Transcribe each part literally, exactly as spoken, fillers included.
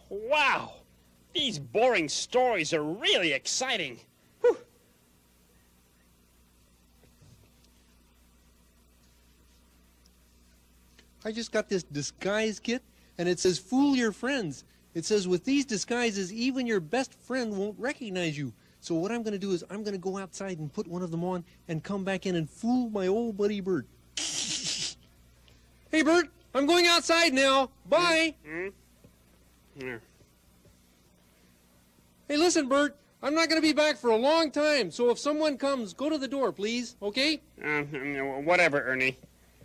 Wow! These boring stories are really exciting. Whew. I just got this disguise kit, and it says, fool your friends. It says, with these disguises, even your best friend won't recognize you. So what I'm going to do is I'm going to go outside and put one of them on and come back in and fool my old buddy Bert. Hey, Bert, I'm going outside now. Bye. Mm-hmm. Here. Hey, listen, Bert, I'm not going to be back for a long time, so if someone comes, go to the door, please, okay? Uh, whatever, Ernie.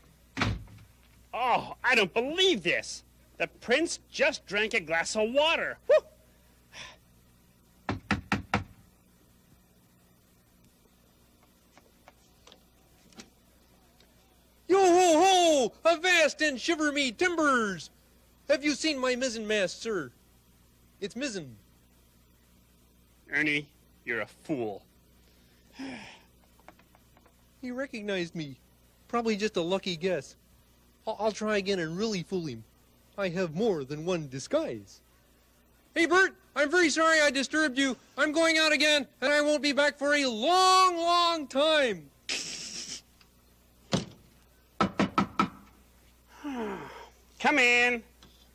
Oh, I don't believe this. The prince just drank a glass of water. Whew. Yo-ho-ho! Avast and shiver me timbers! Have you seen my mizzenmast, sir? It's mizzen. Ernie, you're a fool. He recognized me. Probably just a lucky guess. I'll, I'll try again and really fool him. I have more than one disguise. Hey, Bert, I'm very sorry I disturbed you. I'm going out again, and I won't be back for a long, long time. Come in.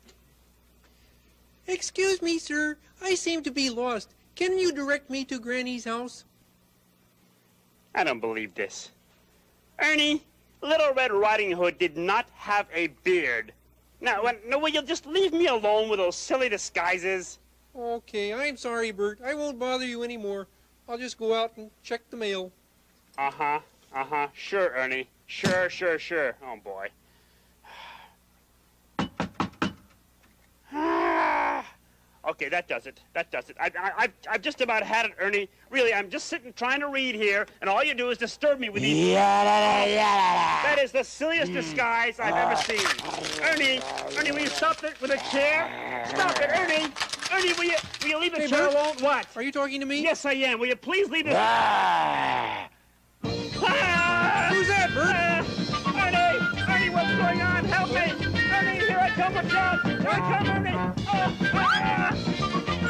Excuse me, sir. I seem to be lost. Can you direct me to Granny's house? I don't believe this. Ernie, Little Red Riding Hood did not have a beard. Now, when, no, will you just leave me alone with those silly disguises? Okay, I'm sorry, Bert. I won't bother you anymore. I'll just go out and check the mail. Uh-huh, uh-huh. Sure, Ernie. Sure, sure, sure. Oh, boy. Okay, that does it. That does it. I, I, I've, I've just about had it, Ernie. Really, I'm just sitting trying to read here, and all you do is disturb me with these... That is the silliest disguise I've ever seen. Ernie, Ernie, will you stop it with a chair? Stop it, Ernie. Ernie, will you, will you leave the Hey, chair Bert, alone? What? Are you talking to me? Yes, I am. Will you please leave it... Ah! Who's that, Bert? Uh, Ernie! Ernie, what's going on? Help me! Ernie, here I come, watch out! Here I come, Ernie! Oh, ah!